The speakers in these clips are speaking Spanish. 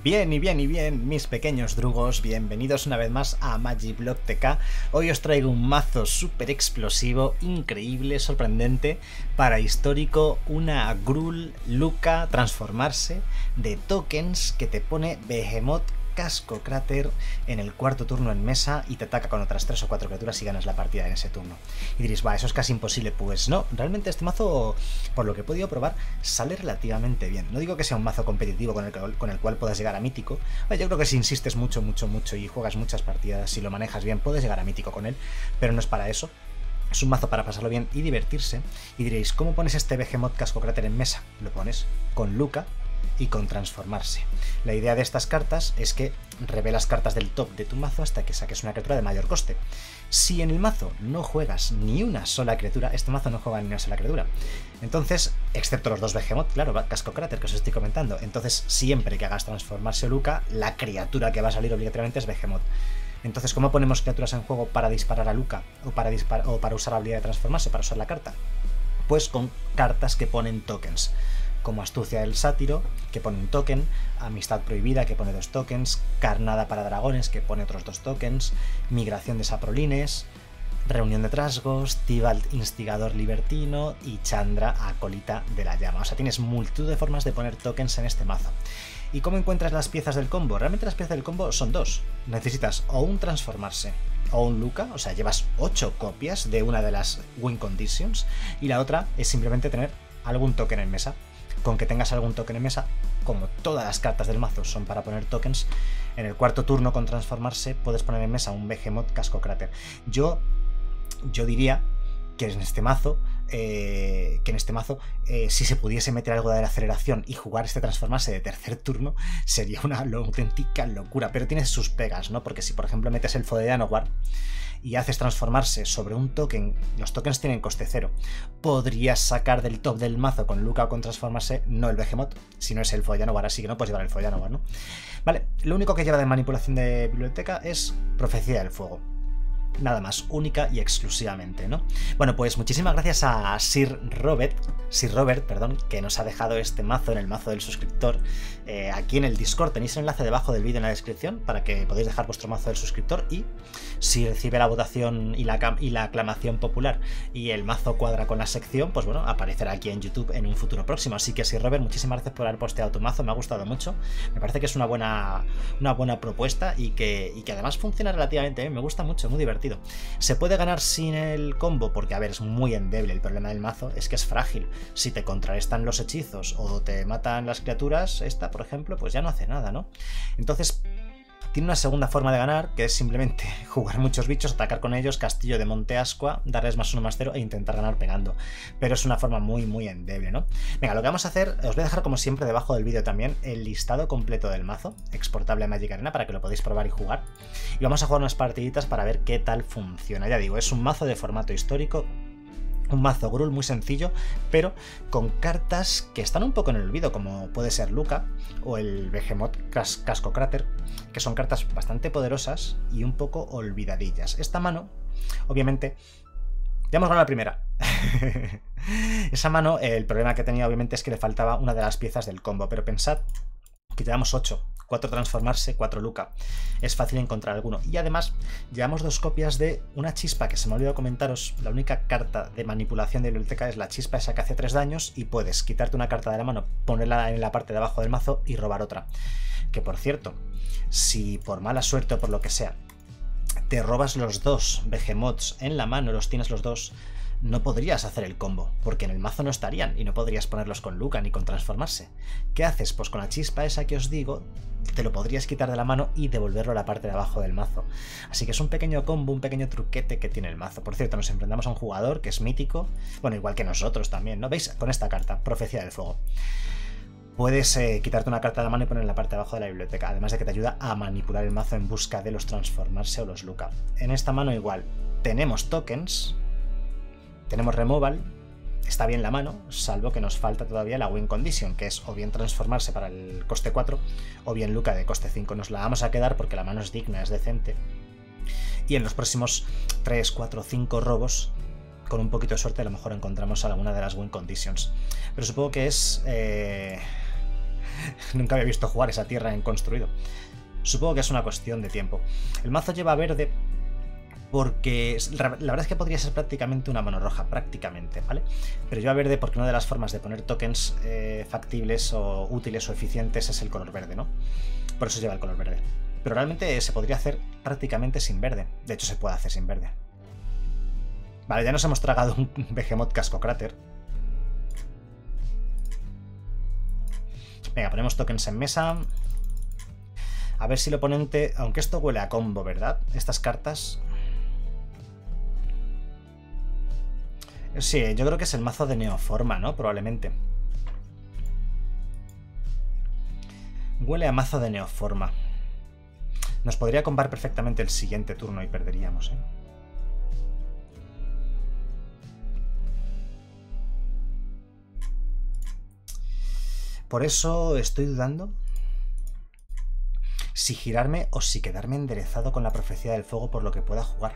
Bien, mis pequeños drugos, bienvenidos una vez más a Magiblock TK. Hoy os traigo un mazo súper explosivo, increíble, sorprendente, para histórico, una Gruul Lukka transformarse de tokens que te pone Behemoth Casco Cráter en el cuarto turno en mesa y te ataca con otras 3 o 4 criaturas y ganas la partida en ese turno. Y diréis, va, eso es casi imposible. Pues no, realmente este mazo, por lo que he podido probar, sale relativamente bien. No digo que sea un mazo competitivo con el cual puedas llegar a mítico. Yo creo que si insistes mucho y juegas muchas partidas, si lo manejas bien, puedes llegar a mítico con él, pero no es para eso. Es un mazo para pasarlo bien y divertirse. Y diréis, ¿cómo pones este Behemoth Casco Cráter en mesa? Lo pones con Lukka y con transformarse. La idea de estas cartas es que revelas cartas del top de tu mazo hasta que saques una criatura de mayor coste. Si en el mazo no juegas ni una sola criatura, este mazo no juega ni una sola criatura. Entonces, excepto los dos Behemoth, claro, Casco Cráter que os estoy comentando. Entonces, siempre que hagas transformarse o Lukka, la criatura que va a salir obligatoriamente es Behemoth. Entonces, ¿cómo ponemos criaturas en juego para disparar a Lukka o para usar la habilidad de transformarse, para usar la carta? Pues con cartas que ponen tokens, como Astucia del Sátiro, que pone un token, Amistad Prohibida, que pone 2 tokens, Carnada para Dragones, que pone otros 2 tokens, Migración de Saprolines, Reunión de Trasgos, Tibalt Instigador Libertino y Chandra Acolita de la Llama. O sea, tienes multitud de formas de poner tokens en este mazo. ¿Y cómo encuentras las piezas del combo? Realmente las piezas del combo son 2. Necesitas o un transformarse o un Lukka, o sea, llevas 8 copias de una de las win conditions, y la otra es simplemente tener algún token en mesa. Con que tengas algún token en mesa, como todas las cartas del mazo son para poner tokens, en el cuarto turno con transformarse puedes poner en mesa un Behemoth Casco Cráter. Yo diría que en este mazo, si se pudiese meter algo de aceleración y jugar este transformarse de tercer turno, sería una auténtica locura, pero tiene sus pegas, ¿no? Porque si por ejemplo metes Elfo de Llanowar y haces transformarse sobre un token, los tokens tienen coste 0. Podrías sacar del top del mazo con Lukka o con transformarse, no el Behemoth, sino es Elfo de Llanowar, así que no puedes llevar Elfo de Llanowar, ¿no? Vale, lo único que lleva de manipulación de biblioteca es Profecía del Fuego. Nada más, única y exclusivamente, ¿no? Bueno, pues muchísimas gracias a Sir Robert, que nos ha dejado este mazo en el mazo del suscriptor. Aquí en el Discord tenéis el enlace debajo del vídeo en la descripción para que podáis dejar vuestro mazo del suscriptor, y si recibe la votación y la aclamación popular y el mazo cuadra con la sección, pues bueno, aparecerá aquí en YouTube en un futuro próximo. Así que Sir Robert, muchísimas gracias por haber posteado tu mazo, me ha gustado mucho, me parece que es una buena propuesta y que además funciona relativamente bien, me gusta mucho, muy divertido. Se puede ganar sin el combo porque, a ver, es muy endeble. El problema del mazo es que es frágil. Si te contrarrestan los hechizos o te matan las criaturas, esta, por ejemplo, pues ya no hace nada, ¿no? Entonces, tiene una segunda forma de ganar, que es simplemente jugar muchos bichos, atacar con ellos, Castillo de Monte Ascua, darles +1/+0 e intentar ganar pegando. Pero es una forma muy endeble, ¿no? Venga, lo que vamos a hacer, os voy a dejar como siempre debajo del vídeo también el listado completo del mazo, exportable a Magic Arena, para que lo podáis probar y jugar. Y vamos a jugar unas partiditas para ver qué tal funciona. Ya digo, es un mazo de formato histórico, un mazo Gruul muy sencillo, pero con cartas que están un poco en el olvido, como puede ser Lukka o el Behemoth Casco Cráter, que son cartas bastante poderosas y un poco olvidadillas. Esta mano, obviamente, ya hemos ganado la primera. Esa mano, el problema que tenía obviamente es que le faltaba una de las piezas del combo, pero pensad que llevamos 8, 4 transformarse, 4 Lukka. Es fácil encontrar alguno. Y además, llevamos 2 copias de una chispa que se me ha olvidado comentaros. La única carta de manipulación de biblioteca es la chispa esa que hace 3 daños y puedes quitarte una carta de la mano, ponerla en la parte de abajo del mazo y robar otra. Que por cierto, si por mala suerte o por lo que sea, te robas los 2 Behemoths en la mano, los tienes los 2, no podrías hacer el combo, porque en el mazo no estarían y no podrías ponerlos con Lukka ni con transformarse. ¿Qué haces? Pues con la chispa esa que os digo, te lo podrías quitar de la mano y devolverlo a la parte de abajo del mazo. Así que es un pequeño combo, un pequeño truquete que tiene el mazo. Por cierto, nos enfrentamos a un jugador que es mítico, bueno, igual que nosotros también, ¿no? ¿Veis? Con esta carta, Profecía del Fuego. Puedes quitarte una carta de la mano y ponerla en la parte de abajo de la biblioteca, además de que te ayuda a manipular el mazo en busca de los transformarse o los Lukka. En esta mano igual, tenemos tokens, tenemos removal, está bien la mano, salvo que nos falta todavía la win condition, que es o bien transformarse para el coste 4 o bien Lukka de coste 5. Nos la vamos a quedar porque la mano es digna, es decente. Y en los próximos 3, 4, 5 robos, con un poquito de suerte, a lo mejor encontramos alguna de las win conditions. Pero supongo que es Nunca había visto jugar esa tierra en construido. Supongo que es una cuestión de tiempo. El mazo lleva verde porque la verdad es que podría ser prácticamente una mano roja, prácticamente, ¿vale? Pero lleva verde porque una de las formas de poner tokens factibles o útiles o eficientes es el color verde, ¿no? Por eso lleva el color verde. Pero realmente se podría hacer prácticamente sin verde. De hecho, se puede hacer sin verde. Vale, ya nos hemos tragado un Behemoth Cascocráter. Venga, ponemos tokens en mesa. A ver si el oponente... Aunque esto huele a combo, ¿verdad? Estas cartas... Sí, yo creo que es el mazo de Neoforma, ¿no? Probablemente. Huele a mazo de Neoforma. Nos podría combar perfectamente el siguiente turno y perderíamos, ¿eh? Por eso estoy dudando si girarme o si quedarme enderezado con la profecía del fuego por lo que pueda jugar.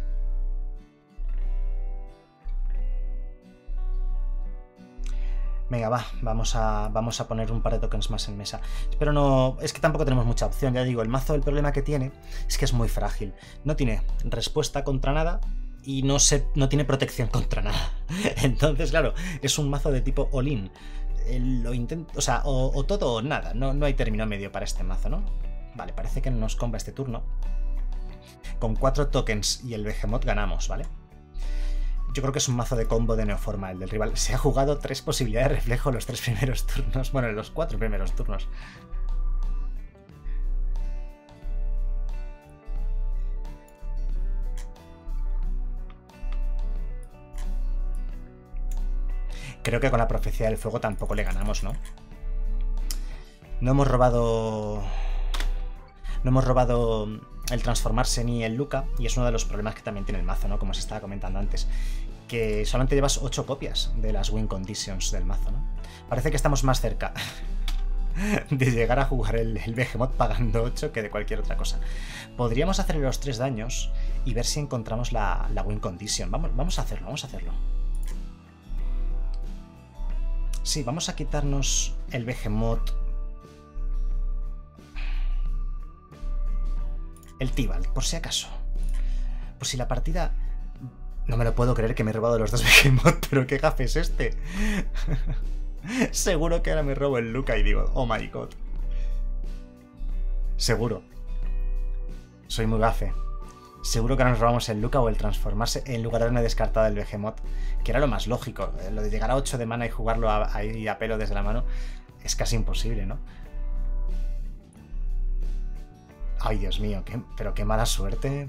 Venga, va, vamos a poner un par de tokens más en mesa. Pero no... Es que tampoco tenemos mucha opción, ya digo. El mazo, el problema que tiene es que es muy frágil. No tiene respuesta contra nada y no tiene protección contra nada. Entonces, claro, es un mazo de tipo all-in. Lo intento... O sea, o todo o nada. No hay término medio para este mazo, ¿no? Vale, parece que nos comba este turno. Con 4 tokens y el Behemoth ganamos, ¿vale? Yo creo que es un mazo de combo de Neoforma el del rival. Se ha jugado 3 posibilidades de reflejo los 3 primeros turnos. Bueno, en los 4 primeros turnos. Creo que con la profecía del fuego tampoco le ganamos, ¿no? No hemos robado el transformarse ni el Luca, y es uno de los problemas que también tiene el mazo, ¿no? Como se estaba comentando antes, que solamente llevas 8 copias de las win conditions del mazo, ¿no? Parece que estamos más cerca de llegar a jugar el Behemoth pagando 8 que de cualquier otra cosa. Podríamos hacerle los 3 daños y ver si encontramos la win condition. Vamos a hacerlo, vamos a hacerlo. Sí, vamos a quitarnos el Behemoth. El Tibalt, por si acaso. Por si la partida... No me lo puedo creer que me he robado los 2 Behemoth, pero qué gafe es este. Seguro que ahora me robo el Luca y digo, oh my god. Seguro. Soy muy gafe. Seguro que ahora nos robamos el Luca o el transformarse en lugar de haberme descartado el Behemoth, que era lo más lógico. Lo de llegar a 8 de mana y jugarlo ahí a pelo desde la mano es casi imposible, ¿no? Ay, Dios mío, pero qué mala suerte.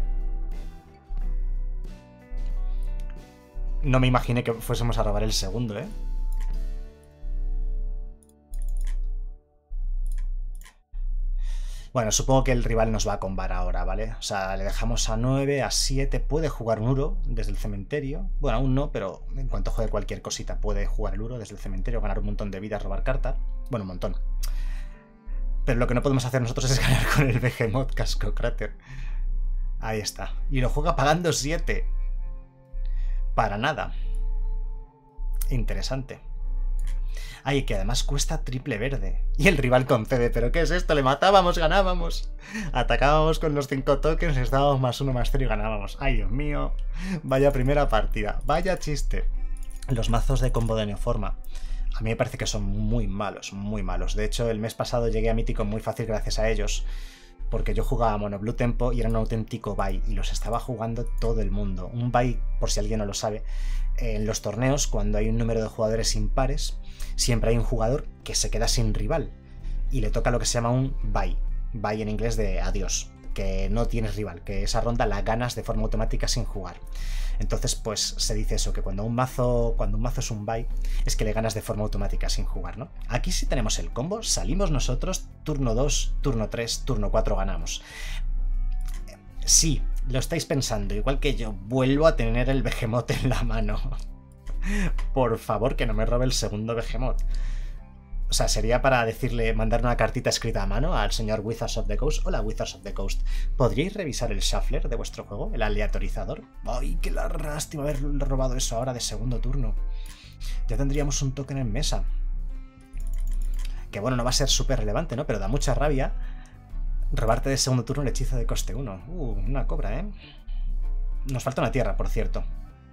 No me imaginé que fuésemos a robar el segundo, ¿eh? Bueno, supongo que el rival nos va a combar ahora, ¿vale? O sea, le dejamos a 9, a 7, puede jugar un Uro desde el cementerio. Bueno, aún no, pero en cuanto juegue cualquier cosita puede jugar el Uro desde el cementerio, ganar un montón de vidas, robar carta. Bueno, un montón. Pero lo que no podemos hacer nosotros es ganar con el Behemoth Cascocráter. Ahí está. Y lo juega pagando 7. Para nada. Interesante. Ay, que además cuesta triple verde. Y el rival concede. ¿Pero qué es esto? Le matábamos, ganábamos. Atacábamos con los 5 tokens, estábamos +1, +0 y ganábamos. Ay, Dios mío. Vaya primera partida. Vaya chiste. Los mazos de combo de Neoforma a mí me parece que son muy malos, muy malos. De hecho, el mes pasado llegué a Mítico muy fácil gracias a ellos, porque yo jugaba Mono Blue Tempo y era un auténtico buy, y los estaba jugando todo el mundo. Un buy, por si alguien no lo sabe, en los torneos, cuando hay un número de jugadores impares, siempre hay un jugador que se queda sin rival, y le toca lo que se llama un buy. Buy en inglés de adiós, que no tienes rival, que esa ronda la ganas de forma automática sin jugar. Entonces, pues se dice eso, que cuando un mazo es un buy, es que le ganas de forma automática sin jugar, ¿no? Aquí sí tenemos el combo, salimos nosotros, turno 2, turno 3, turno 4 ganamos. Sí, lo estáis pensando, igual que yo, vuelvo a tener el Behemoth en la mano. Por favor, que no me robe el segundo Behemoth. O sea, sería para decirle, mandar una cartita escrita a mano al señor Wizards of the Coast. Hola, Wizards of the Coast. ¿Podríais revisar el shuffler de vuestro juego? El aleatorizador. ¡Ay, qué lástima haber robado eso ahora de segundo turno! Ya tendríamos un token en mesa. Que bueno, no va a ser súper relevante, ¿no? Pero da mucha rabia robarte de segundo turno el hechizo de coste 1. Una cobra, ¿eh? Nos falta una tierra, por cierto.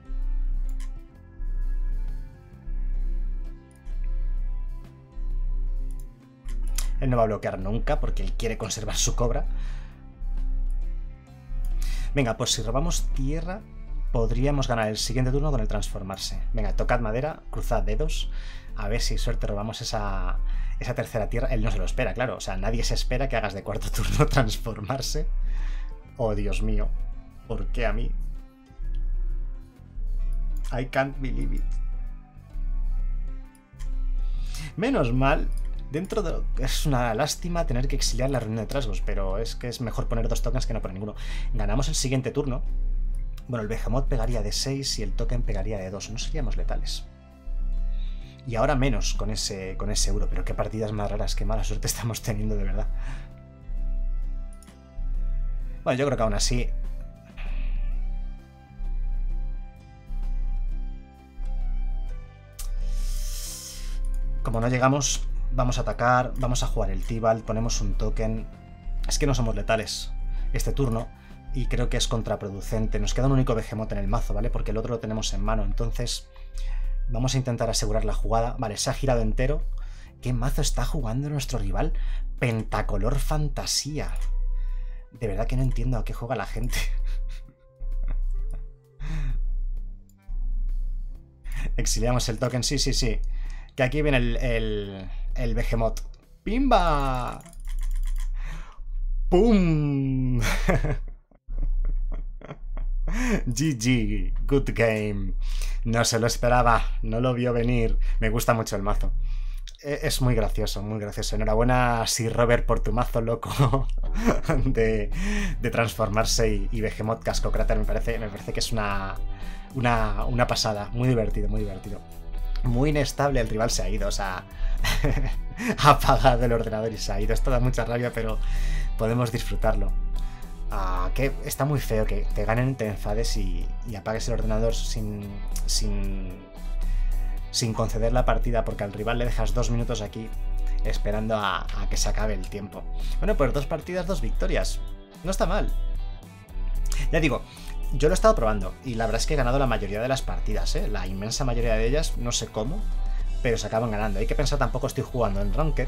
Él no va a bloquear nunca porque él quiere conservar su cobra. Venga, pues si robamos tierra, podríamos ganar el siguiente turno con el transformarse. Venga, tocad madera, cruzad dedos. A ver si suerte robamos esa tercera tierra. Él no se lo espera, claro. O sea, nadie se espera que hagas de cuarto turno transformarse. Oh, Dios mío. ¿Por qué a mí? I can't believe it. Menos mal. Dentro de... Es una lástima tener que exiliar la reunión de trasgos, pero es que es mejor poner 2 tokens que no poner ninguno. Ganamos el siguiente turno. Bueno, el Behemoth pegaría de 6 y el token pegaría de 2. No seríamos letales. Y ahora menos con ese euro. Pero qué partidas más raras, qué mala suerte estamos teniendo, de verdad. Bueno, yo creo que aún así... Como no llegamos... Vamos a atacar, vamos a jugar el Tibalt, ponemos un token. Es que no somos letales este turno y creo que es contraproducente. Nos queda un único Behemoth en el mazo, ¿vale? Porque el otro lo tenemos en mano, entonces vamos a intentar asegurar la jugada. Vale, se ha girado entero. ¿Qué mazo está jugando nuestro rival? Pentacolor Fantasía. De verdad que no entiendo a qué juega la gente. Exiliamos el token, sí, sí, sí. Que aquí viene el Behemoth. ¡Pimba! ¡Pum! GG, good game. No se lo esperaba, no lo vio venir. Me gusta mucho el mazo. Es muy gracioso, muy gracioso. Enhorabuena, Sir Robert, por tu mazo loco de transformarse y Behemoth Cascocráter. Me parece que es una pasada. Muy divertido, muy divertido. Muy inestable, el rival se ha ido, o sea, ha apagado el ordenador y se ha ido. Esto da mucha rabia, pero podemos disfrutarlo. Que está muy feo que te ganen, te enfades y apagues el ordenador sin conceder la partida, porque al rival le dejas 2 minutos aquí esperando a que se acabe el tiempo. Bueno, pues 2 partidas, 2 victorias. No está mal. Ya digo, yo lo he estado probando y la verdad es que he ganado la mayoría de las partidas, ¿eh? La inmensa mayoría de ellas, no sé cómo, pero se acaban ganando. Hay que pensar, tampoco estoy jugando en Ranked,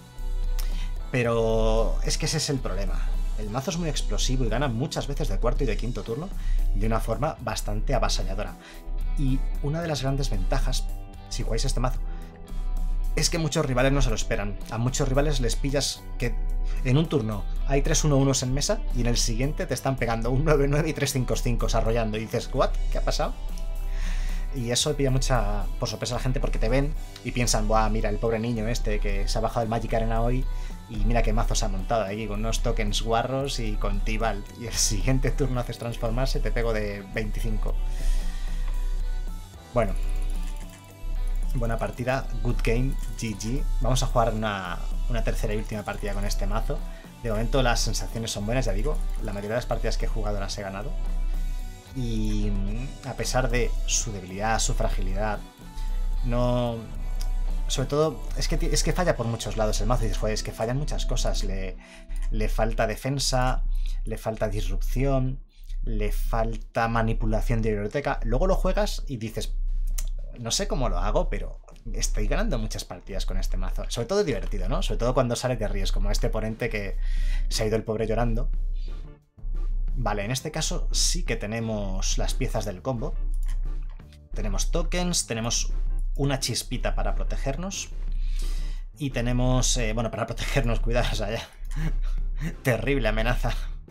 pero es que ese es el problema. El mazo es muy explosivo y gana muchas veces de cuarto y de quinto turno de una forma bastante avasalladora. Y una de las grandes ventajas, si jugáis este mazo, es que muchos rivales no se lo esperan. A muchos rivales les pillas que en un turno hay 3 1-1s en mesa y en el siguiente te están pegando un 9-9 y 3 5-5 arrollando. Y dices, ¿what? ¿Qué ha pasado? Y eso pilla mucha por sorpresa a la gente porque te ven y piensan, buah, mira, el pobre niño este que se ha bajado el Magic Arena hoy y mira qué mazo se ha montado aquí con unos tokens guarros y con Tibalt. Y el siguiente turno haces transformarse, te pego de 25. Bueno. Buena partida, good game, GG. Vamos a jugar una tercera y última partida con este mazo. De momento las sensaciones son buenas, ya digo. La mayoría de las partidas que he jugado las he ganado. Y a pesar de su debilidad, su fragilidad, no... Sobre todo, es que falla por muchos lados el mazo. Y dices, joder, es que fallan muchas cosas. Le falta defensa, le falta disrupción, le falta manipulación de biblioteca. Luego lo juegas y dices... No sé cómo lo hago, pero estoy ganando muchas partidas con este mazo. Sobre todo divertido, ¿no? Sobre todo cuando sale de ríos, como este oponente que se ha ido el pobre llorando. Vale, en este caso sí que tenemos las piezas del combo. Tenemos tokens, tenemos una chispita para protegernos. Y tenemos... bueno, para protegernos, cuidado, o sea, ya. Terrible amenaza.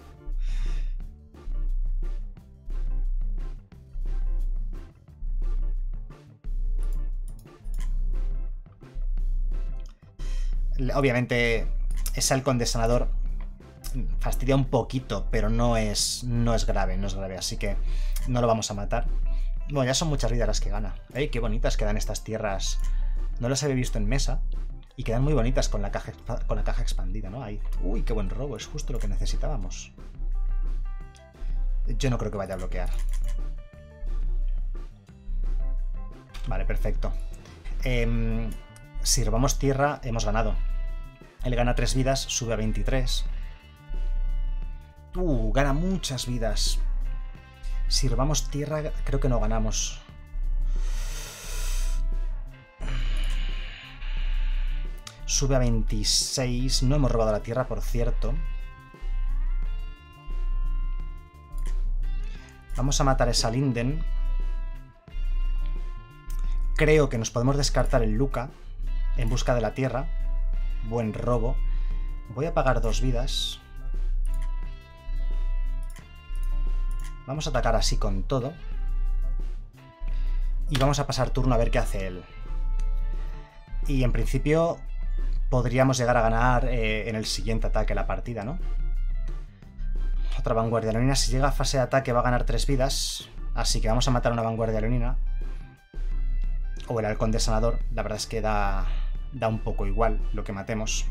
Obviamente ese halcón de sanador fastidia un poquito, pero no es grave, no es grave, así que no lo vamos a matar. Bueno, ya son muchas vidas las que gana. ¡Ey, qué bonitas quedan estas tierras! No las había visto en mesa y quedan muy bonitas con la caja expandida, ¿no? Ahí. ¡Uy, qué buen robo! Es justo lo que necesitábamos. Yo no creo que vaya a bloquear. Vale, perfecto. Si robamos tierra, hemos ganado. Él gana 3 vidas, sube a 23. Gana muchas vidas. Si robamos tierra, creo que no ganamos. Sube a 26. No hemos robado la tierra, por cierto. Vamos a matar a esa Linden. Creo que nos podemos descartar el Luca en busca de la tierra. Buen robo. Voy a pagar 2 vidas. Vamos a atacar así con todo. Y vamos a pasar turno a ver qué hace él. Y en principio podríamos llegar a ganar en el siguiente ataque la partida, ¿no? Otra vanguardia leonina. Si llega a fase de ataque va a ganar 3 vidas. Así que vamos a matar a una vanguardia leonina. O el halcón de sanador. La verdad es que da un poco igual lo que matemos.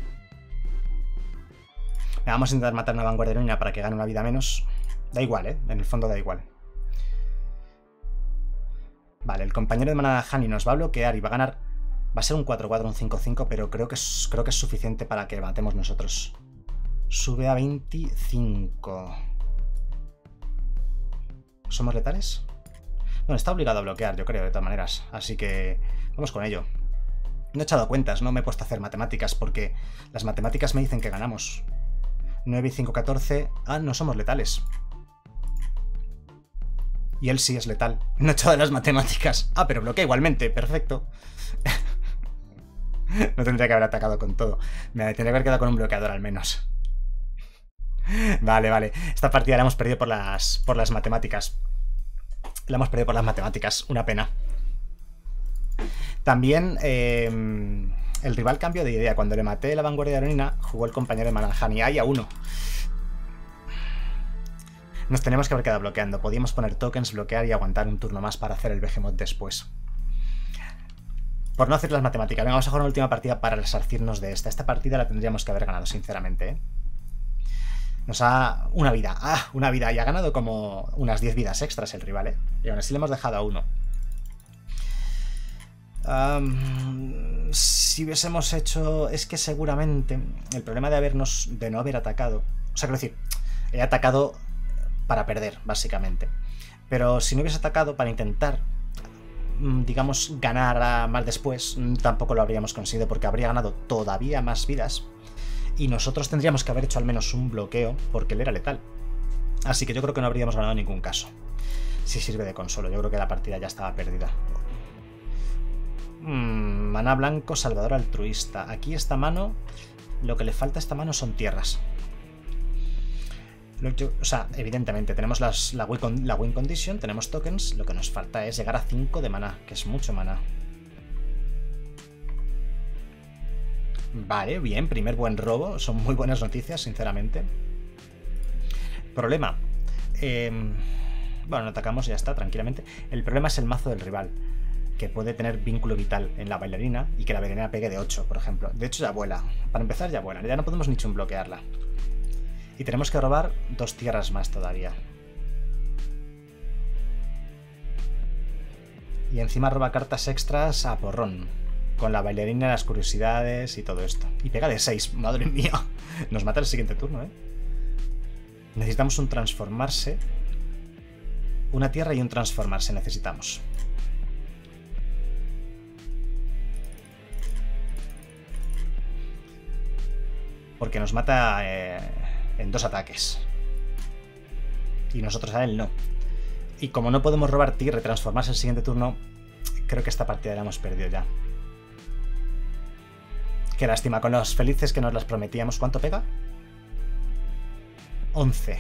Vamos a intentar matar a una vanguardia leonina para que gane una vida menos. Da igual, ¿eh? En el fondo da igual. Vale, el compañero de manada Hani nos va a bloquear y va a ganar. Va a ser un 4-4, un 5-5, pero creo que es suficiente para que matemos nosotros. Sube a 25. ¿Somos letales? Bueno, está obligado a bloquear, yo creo, de todas maneras. Así que vamos con ello. No he echado cuentas, no me he puesto a hacer matemáticas, porque las matemáticas me dicen que ganamos. 9 y 5, 14. Ah, no somos letales. Y él sí es letal. No he echado las matemáticas. Ah, pero bloquea igualmente. Perfecto. No tendría que haber atacado con todo. Me tendría que haber quedado con un bloqueador al menos. Vale, vale. Esta partida la hemos perdido por las matemáticas. La hemos perdido por las matemáticas. Una pena. También el rival cambió de idea. Cuando le maté la vanguardia leonina, jugó el compañero de Mananjani. Ahí a 1. Nos tenemos que haber quedado bloqueando. Podíamos poner tokens, bloquear y aguantar un turno más para hacer el Behemoth después. Por no hacer las matemáticas. Venga, vamos a jugar una última partida para resarcirnos de esta. Esta partida la tendríamos que haber ganado, sinceramente, ¿eh? Nos ha... Una vida. ¡Ah! Una vida. Y ha ganado como unas 10 vidas extras el rival, ¿eh? Y aún así le hemos dejado a 1. Si hubiésemos hecho... Es que seguramente el problema de no haber atacado... O sea, quiero decir, he atacado para perder, básicamente. Pero si no hubiese atacado para intentar, digamos, ganar más después, tampoco lo habríamos conseguido porque habría ganado todavía más vidas y nosotros tendríamos que haber hecho al menos un bloqueo porque él era letal. Así que yo creo que no habríamos ganado en ningún caso. Si sirve de consuelo, yo creo que la partida ya estaba perdida. Maná blanco, salvador altruista. Aquí esta mano, lo que le falta a esta mano son tierras. O sea, evidentemente tenemos la win condition, tenemos tokens, lo que nos falta es llegar a 5 de maná, que es mucho maná. Vale, bien, primer buen robo, son muy buenas noticias, sinceramente. Problema. Bueno, no atacamos y ya está, tranquilamente. El problema es el mazo del rival, que puede tener vínculo vital en la bailarina y que la bailarina pegue de 8, por ejemplo. De hecho ya vuela, para empezar ya vuela, ya no podemos ni bloquearla. Y tenemos que robar 2 tierras más todavía. Y encima roba cartas extras a porrón. Con la bailarina, las curiosidades y todo esto. Y pega de 6, madre mía. Nos mata el siguiente turno, ¿eh? Necesitamos un transformarse. Una tierra y un transformarse necesitamos. Porque nos mata... en 2 ataques. Y nosotros a él no. Y como no podemos robar tierra y transformarse el siguiente turno, creo que esta partida la hemos perdido ya. Qué lástima, con los felices que nos las prometíamos. ¿Cuánto pega? 11.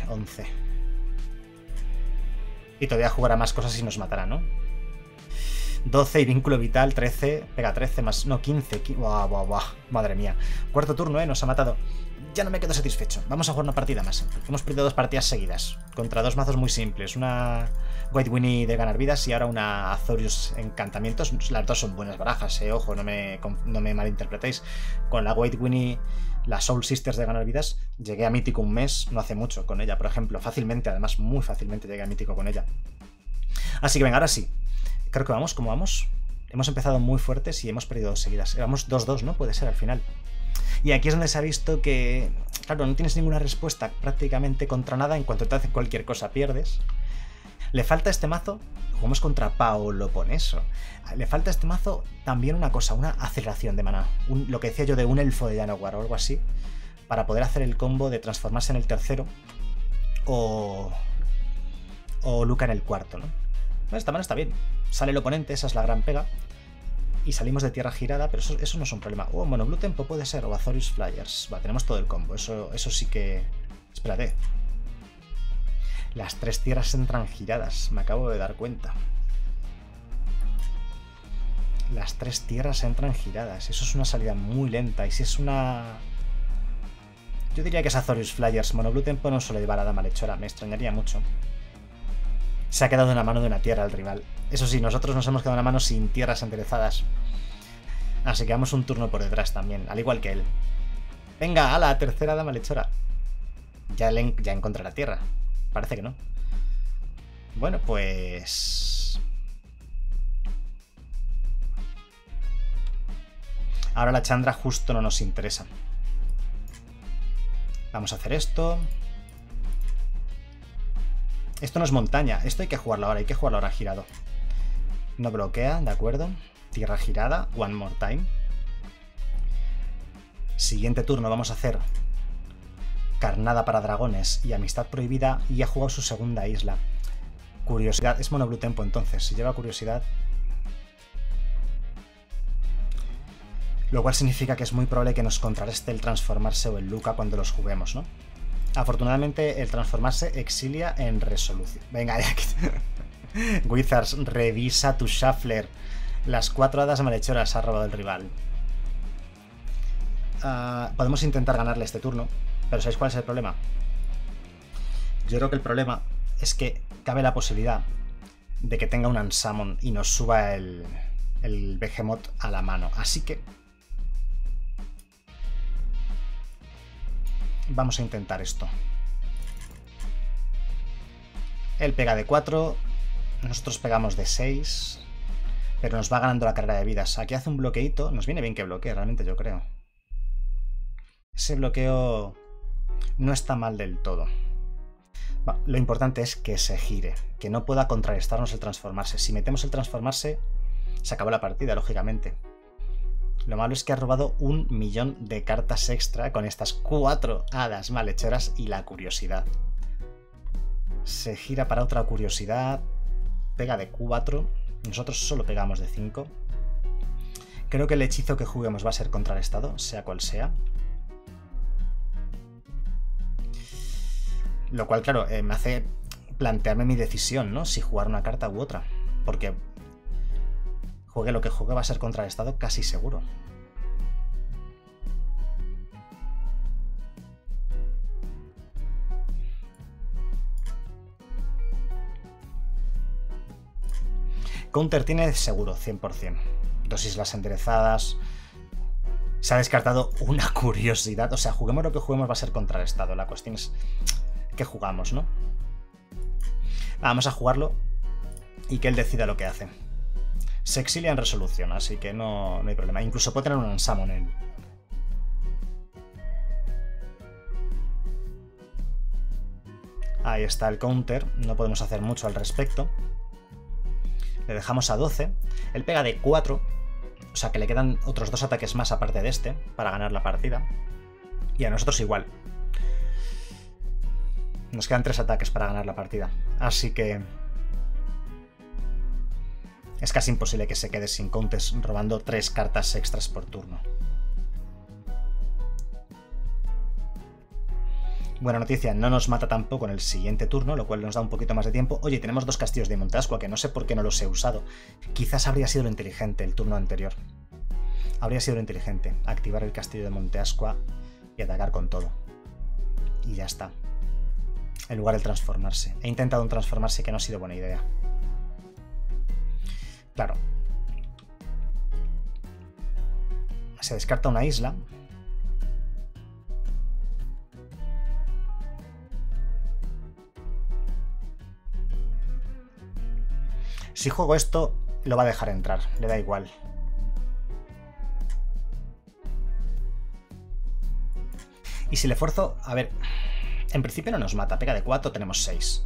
Y todavía jugará más cosas y nos matará, ¿no? 12 y vínculo vital, 13. Pega 13 más... No, 15. Buah. Madre mía. Cuarto turno, nos ha matado. Ya no me quedo satisfecho. Vamos a jugar una partida más. Hemos perdido 2 partidas seguidas. Contra 2 mazos muy simples. Una White Winnie de ganar vidas y ahora una Azorius encantamientos. Las 2 son buenas barajas, ojo, no me malinterpretéis. Con la White Winnie, la Soul Sisters de ganar vidas, llegué a Mítico un mes, no hace mucho, con ella, por ejemplo. Fácilmente, además, muy fácilmente llegué a Mítico con ella. Así que venga, ahora sí. Creo que vamos, ¿cómo vamos? Hemos empezado muy fuertes y hemos perdido 2 seguidas. Vamos 2-2, ¿no? Puede ser al final. Y aquí es donde se ha visto que, claro, no tienes ninguna respuesta prácticamente contra nada. En cuanto te hacen cualquier cosa pierdes. Le falta a este mazo, jugamos contra Paolo Poneso, le falta a este mazo también una cosa, una aceleración de maná. Lo que decía yo de un elfo de Llanowar o algo así, para poder hacer el combo de transformarse en el tercero o Luca en el cuarto, ¿no? Esta mano está bien. Sale el oponente, esa es la gran pega. Y salimos de tierra girada, pero eso no es un problema. Bueno, Blue Tempo puede ser, o Azorius Flyers. Va, tenemos todo el combo, eso sí que... Espérate. Las 3 tierras entran giradas, me acabo de dar cuenta. Las 3 tierras entran giradas, eso es una salida muy lenta. Y si es una... Yo diría que es Azorius Flyers. Mono Blue Tempo no suele llevar a Dama Malhechora, me extrañaría mucho. Se ha quedado en la mano de una tierra el rival. Eso sí, nosotros nos hemos quedado en la mano sin tierras enderezadas. Así que vamos un turno por detrás también, al igual que él. Venga, a la tercera Dama Malhechora. Ya encontrará tierra. Parece que no. Bueno, pues... Ahora la Chandra justo no nos interesa. Vamos a hacer esto. Esto no es montaña. Esto hay que jugarlo ahora. Hay que jugarlo ahora girado. No bloquea, ¿de acuerdo? Tierra girada. One more time. Siguiente turno vamos a hacer Carnada para dragones y Amistad prohibida. Y ha jugado su segunda isla. Curiosidad. Es Mono Blue Tempo entonces. Si lleva curiosidad... Lo cual significa que es muy probable que nos contrarreste el transformarse o el Luca cuando los juguemos, ¿no? Afortunadamente el transformarse exilia en resolución. Venga, ya que... Wizards, revisa tu Shuffler. Las 4 hadas malhechoras ha robado el rival. Podemos intentar ganarle este turno, pero ¿sabéis cuál es el problema? Yo creo que el problema es que cabe la posibilidad de que tenga un Unsummon y nos suba el Behemoth a la mano. Así que... vamos a intentar esto. Él pega de 4, nosotros pegamos de 6, pero nos va ganando la carrera de vidas. Aquí hace un bloqueito, nos viene bien que bloquee realmente, yo creo. Ese bloqueo no está mal del todo. Lo importante es que se gire, que no pueda contrarrestarnos el transformarse. Si metemos el transformarse, se acabó la partida, lógicamente. Lo malo es que ha robado 1.000.000 de cartas extra con estas 4 hadas malhechoras y la curiosidad. Se gira para otra curiosidad. Pega de 4. Nosotros solo pegamos de 5. Creo que el hechizo que juguemos va a ser contrarrestado, sea cual sea. Lo cual, claro, me hace plantearme mi decisión, ¿no? Si jugar una carta u otra. Porque... juegue lo que juegue va a ser contrarrestado casi seguro. Counter tiene seguro, 100%. 2 islas enderezadas. Se ha descartado una curiosidad. O sea, juguemos lo que juguemos va a ser contrarrestado. La cuestión es que jugamos, ¿no? Vamos a jugarlo y que él decida lo que hace. Se exilia en resolución, así que no hay problema. Incluso puede tener un Unsummon él. Ahí está el counter. No podemos hacer mucho al respecto. Le dejamos a 12. Él pega de 4. O sea que le quedan otros 2 ataques más aparte de este para ganar la partida. Y a nosotros igual. Nos quedan 3 ataques para ganar la partida. Así que... es casi imposible que se quede sin counters robando 3 cartas extras por turno. Buena noticia, no nos mata tampoco en el siguiente turno, lo cual nos da un poquito más de tiempo. Oye, tenemos 2 castillos de Monte Ascua, que no sé por qué no los he usado. Quizás habría sido lo inteligente el turno anterior. Habría sido lo inteligente, activar el castillo de Monte Ascua y atacar con todo. Y ya está. En lugar de transformarse. He intentado un transformarse que no ha sido buena idea. Claro. Se descarta una isla. Si juego esto, lo va a dejar entrar. Le da igual. Y si le fuerzo... A ver... En principio no nos mata. Pega de 4, tenemos 6.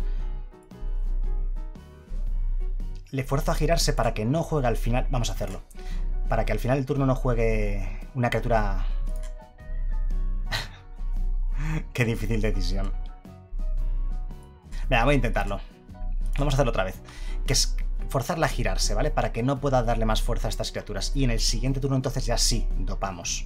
Le fuerzo a girarse para que no juegue al final... Vamos a hacerlo. Para que al final del turno no juegue una criatura... Qué difícil decisión. Venga, voy a intentarlo. Vamos a hacerlo otra vez. Que es forzarla a girarse, ¿vale? Para que no pueda darle más fuerza a estas criaturas. Y en el siguiente turno entonces ya sí dopamos.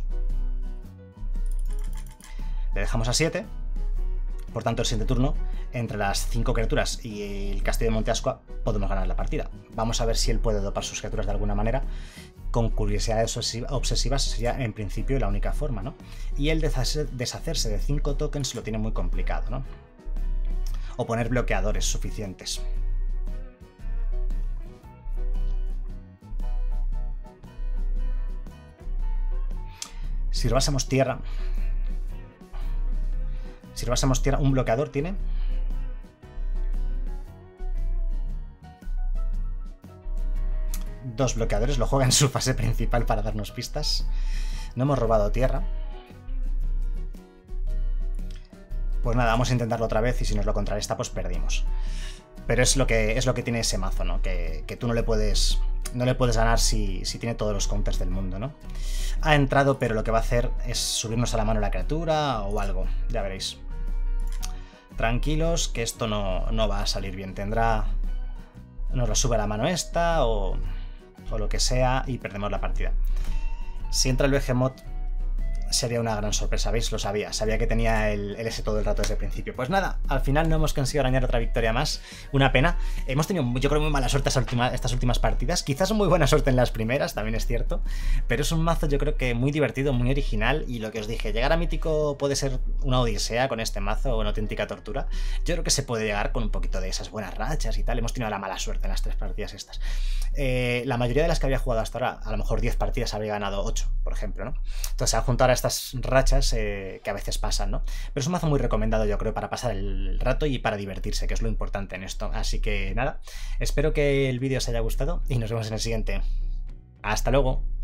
Le dejamos a 7. Por tanto, el siguiente turno, entre las 5 criaturas y el castillo de Monte Ascua, podemos ganar la partida. Vamos a ver si él puede dopar sus criaturas de alguna manera. Con curiosidades obsesivas sería en principio la única forma, ¿no? Y el deshacerse de 5 tokens lo tiene muy complicado, ¿no? O poner bloqueadores suficientes. Si robásemos tierra... Si robásemos tierra, un bloqueador tiene... Dos bloqueadores, lo juega en su fase principal para darnos pistas. No hemos robado tierra. Pues nada, vamos a intentarlo otra vez y si nos lo contrarresta, pues perdimos. Pero es lo que tiene ese mazo, ¿no? Que tú no le puedes ganar si tiene todos los counters del mundo, ¿no? Ha entrado, pero lo que va a hacer es subirnos a la mano la criatura o algo, ya veréis. Tranquilos, que esto no va a salir bien. Nos lo sube a la mano esta o lo que sea y perdemos la partida. Si entra el Behemoth sería una gran sorpresa, ¿veis? Lo sabía que tenía el S todo el rato desde el principio. Pues nada, al final no hemos conseguido arañar otra victoria más, una pena. Hemos tenido, yo creo, muy mala suerte estas últimas partidas, quizás muy buena suerte en las primeras, también es cierto, pero es un mazo yo creo que muy divertido, muy original, y lo que os dije, llegar a Mítico puede ser una odisea con este mazo, una auténtica tortura. Yo creo que se puede llegar con un poquito de esas buenas rachas y tal. Hemos tenido la mala suerte en las 3 partidas estas. La mayoría de las que había jugado hasta ahora, a lo mejor 10 partidas habría ganado 8, por ejemplo, ¿no? Entonces, al juntar a estas rachas que a veces pasan, ¿no? Pero es un mazo muy recomendado, yo creo, para pasar el rato y para divertirse, que es lo importante en esto. Así que nada, espero que el vídeo os haya gustado y nos vemos en el siguiente. ¡Hasta luego!